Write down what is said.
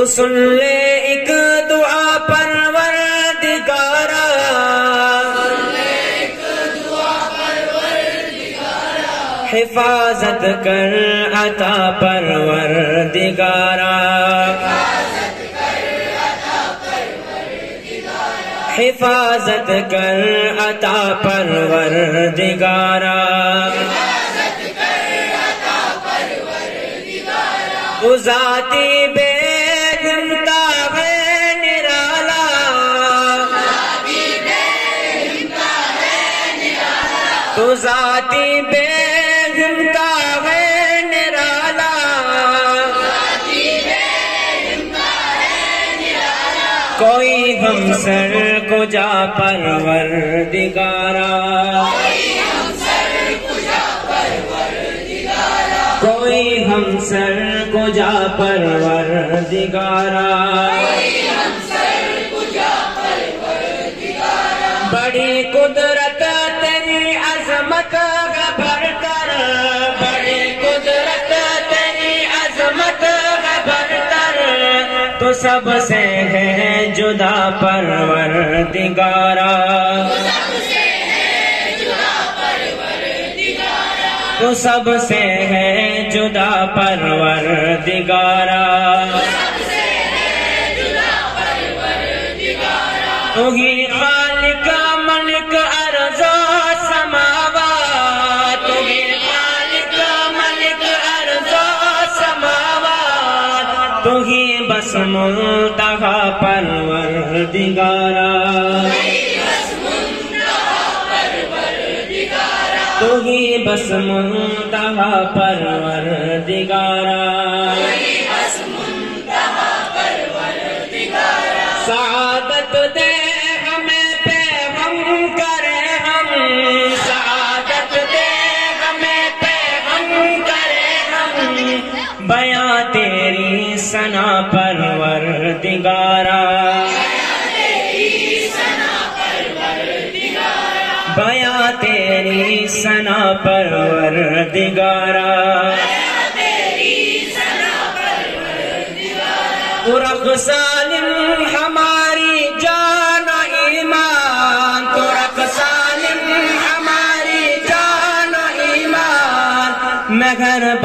سن لے ایک دعا پروردگارا، حفاظت کر عطا پروردگارا، حفاظت کر عطا پروردگارا، تو ذاتی بے ہمتا ہے نرالا، تو ذاتی بے ہمتا ہے نرالا، کوئی ہم سر کو جا پروردگارا، کوئی ہم سر کو جا پروردگارا، بڑی قدرت تیری عظمت بڑھ کر، بڑی قدرت تیری عظمت بڑھ کر، تو سب سے ہے جدا پروردگارا، تو سب سے ہے جدا پروردگارا، تو ہی خالق ملک ارض و سماوات، تو ہی خالق ملک ارض و سماوات، تو ہی بس منتہا پروردگارا، تو ہی بس منتہا پروردگارا، سعادت دے ہمیں پہ ہم کرے ہم، سعادت دے ہمیں پہ ہم کرے ہم، بیاں تیری ثنا پروردگارا، بیاں تیری ثنا پروردگارا، تو رخ سالم ہماری جان و ایمان، تو رخ سالم ہماری جان و ایمان، مگر